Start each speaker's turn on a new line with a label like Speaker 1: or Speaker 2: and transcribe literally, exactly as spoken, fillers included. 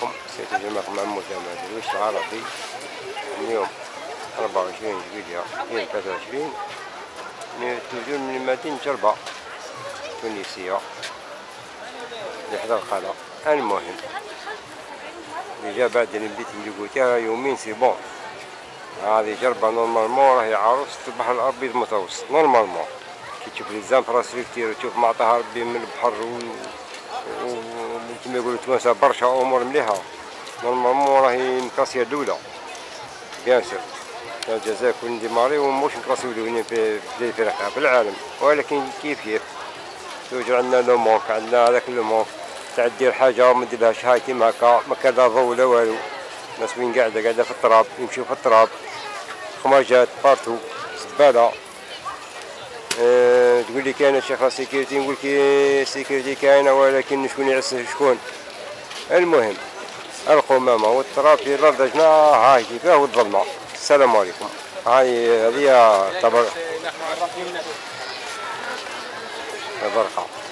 Speaker 1: عليكم. سيتجمع معكم عمو جمال درويش العربي. اليوم أربعة وعشرين جويلية ألفين وثلاثة وعشرين من التلفزيون من مدينة جربة تونسية لحدا القلعة. المهم اللي جا بعد اللي بديت اللي قلتها يومين سي بون. هذه جربة نورمالمون راهي عروس البحر الأبيض المتوسط نورمالمون. كي تشوف لي زانفراستركتير وتشوف ما عطاها ربي من البحر و كيما يقولوا توانسة برشا أمور مليحة نورمالمون راهي مكاسية الدولة بيان سور. الجزائر كون ديماري وموش نكراسيو هنا في في فرقها في العالم، ولكن كيف كيف توجد عندنا لو مونك، عندنا هذاك لو مونك تاع دير حاجة وما ديرلهاش هاي كيما هكا ما كان لا ضو لا والو. الناس وين قاعدة قاعدة في التراب يمشيو في التراب خماجات بارتو زبالة. أه تقول لي كاينة شيخ سيكيورتي نقول لك سيكيورتي كاينة ولكن شكون يعس شكون. المهم القمامة والتراب في الأرض هاي كيفاه والظلمة. السلام عليكم. هاي هذه طبعا برقة.